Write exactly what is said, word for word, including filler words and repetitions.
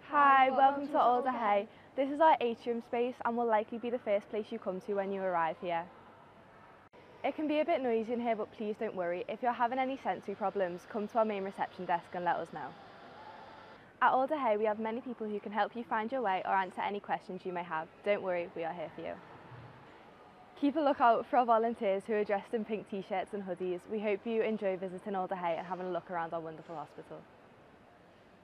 Hi, welcome to Alder Hey. This is our atrium space and will likely be the first place you come to when you arrive here. It can be a bit noisy in here, but please don't worry. If you're having any sensory problems, come to our main reception desk and let us know. At Alder Hey, we have many people who can help you find your way or answer any questions you may have. Don't worry, we are here for you. Keep a lookout for our volunteers who are dressed in pink t-shirts and hoodies. We hope you enjoy visiting Alder Hey and having a look around our wonderful hospital.